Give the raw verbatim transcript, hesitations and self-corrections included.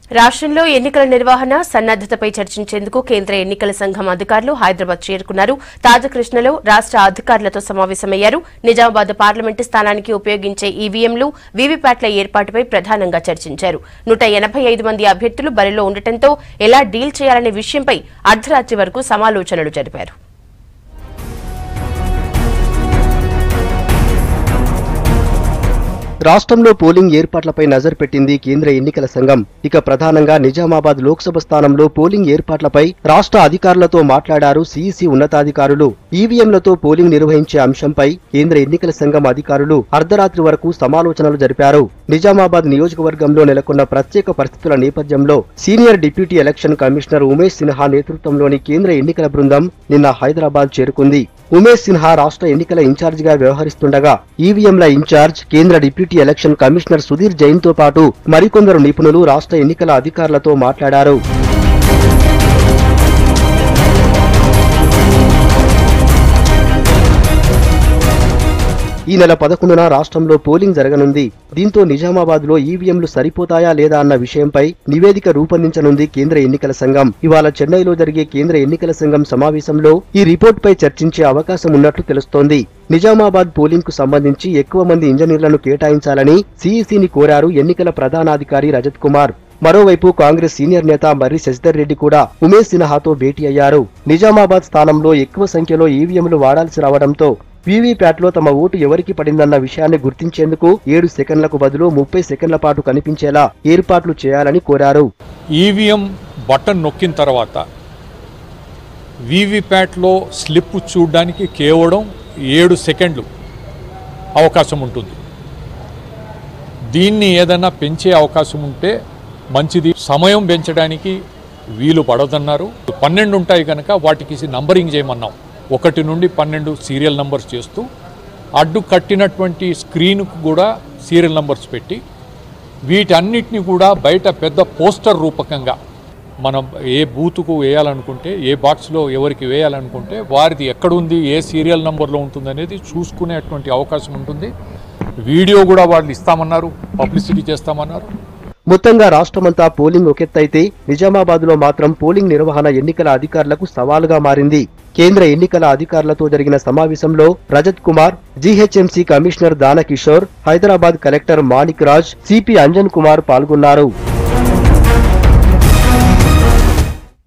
రాష్ట్రంలో ఎన్నికల నిర్వహణ సన్నద్దతపై చర్చించేందుకు కేంద్ర ఎన్నికల సంఘం అధికారులు హైదరాబాద్ చేరుకున్నారు. తాజకృష్ణలో రాష్ట్ర అధికారులతో సమావేశమయ్యారు. నిజామాబాద్ పార్లమెంటు స్థానానికి ఉపయోగించే ఈవీఎంలు, వీవీప్యాట్ల ఏర్పాటుపై ప్రధానంగా చర్చించారు. నూట ఎనభై ఐదు మంది అభ్యర్థులు బరిలో ఉండటంతో ఎలా డీల్ చేయాలనే విషయంపై అర్ధరాత్రి వరకు సమాలోచనలు జరిపారు. రాష్ట్రంలో పోలింగ్ ఏర్పాట్లపై నజర్ పెట్టింది కేంద్ర ఎన్నికల సంఘం. ఇక ప్రధానంగా నిజామాబాద్ లోక్సభ స్థానంలో పోలింగ్ ఏర్పాట్లపై రాష్ట్ర అధికారులతో మాట్లాడారు సీఈసీ ఉన్నతాధికారులు. ఈవీఎంలతో పోలింగ్ నిర్వహించే అంశంపై కేంద్ర ఎన్నికల సంఘం అధికారులు అర్ధరాత్రి వరకు సమాలోచనలు జరిపారు. నిజామాబాద్ నియోజకవర్గంలో నెలకొన్న ప్రత్యేక పరిస్థితుల నేపథ్యంలో senior deputy election commissioner Umesh Sinha నేతృత్వంలోని కేంద్ర ఎన్నికల బృందం నిన్న హైదరాబాద్ చేరుకుంది. ఉమేష్ సిన్హా రాష్ట్ర ఎన్నికల ఇన్ఛార్జిగా వ్యవహరిస్తుండగా ఈవీఎంల ఇన్ఛార్జ్ కేంద్ర deputy election commissioner Sudhir Jain తో పాటు మరికొందరు నిపుణులు రాష్ట్ర ఎన్నికల అధికారులతో మాట్లాడారు. ఈ నెల పదకొండున రాష్ట్రంలో పోలింగ్ జరగనుంది. దీంతో నిజామాబాద్ లో ఈవీఎంలు సరిపోతాయా లేదా అన్న విషయంపై నివేదిక రూపొందించనుంది కేంద్ర ఎన్నికల సంఘం. ఇవాళ చెన్నైలో జరిగే కేంద్ర ఎన్నికల సంఘం సమావేశంలో ఈ రిపోర్ట్ పై చర్చించే అవకాశం ఉన్నట్లు తెలుస్తోంది. నిజామాబాద్ పోలింగ్ కు సంబంధించి ఎక్కువ మంది ఇంజనీర్లను కేటాయించాలని సీఈసీని కోరారు ఎన్నికల ప్రధానాధికారి రజత్ కుమార్. మరోవైపు కాంగ్రెస్ సీనియర్ నేత మర్రి శశిధర్ రెడ్డి కూడా ఉమేష్ సిన్హాతో భేటీ అయ్యారు. నిజామాబాద్ స్థానంలో ఎక్కువ సంఖ్యలో ఈవీఎంలు వాడాల్సి రావడంతో వీవీప్యాట్లో తమ ఓటు ఎవరికి పడిందన్న విషయాన్ని గుర్తించేందుకు ఏడు సెకండ్లకు బదులు ముప్పై సెకండ్ల పాటు కనిపించేలా ఏర్పాట్లు చేయాలని కోరారు. ఈవీఎం బటన్ నొక్కిన తర్వాత వీవీప్యాట్లో స్లిప్ చూడడానికి కేవలం ఏడు సెకండ్లు అవకాశం ఉంటుంది. దీన్ని ఏదైనా పెంచే అవకాశం ఉంటే మంచిది. సమయం పెంచడానికి వీలు పడదన్నారు. పన్నెండు ఉంటాయి కనుక వాటికి నంబరింగ్ చేయమన్నాం. ఒకటి నుండి పన్నెండు సీరియల్ నంబర్స్ చేస్తూ అడ్డు కట్టినటువంటి స్క్రీన్కు కూడా సీరియల్ నంబర్స్ పెట్టి వీటన్నిటిని కూడా బయట పెద్ద పోస్టర్ రూపకంగా మనం ఏ బూతుకు వేయాలనుకుంటే, ఏ బాక్స్లో ఎవరికి వేయాలనుకుంటే వారిది ఎక్కడుంది, ఏ సీరియల్ నంబర్లో ఉంటుంది అనేది చూసుకునేటువంటి అవకాశం ఉంటుంది. వీడియో కూడా వాళ్ళు ఇస్తామన్నారు, పబ్లిసిటీ చేస్తామన్నారు. మొత్తంగా రాష్ట్రమంతా పోలింగ్ ఒకెత్తైతే నిజామాబాద్ లో మాత్రం పోలింగ్ నిర్వహణ ఎన్నికల అధికారులకు సవాలుగా మారింది. కేంద్ర ఎన్నికల అధికారులతో జరిగిన సమావేశంలో Rajat Kumar, GHMC commissioner Danakishore, Hyderabad collector Manik Raj, CP Anjan Kumar పాల్గొన్నారు.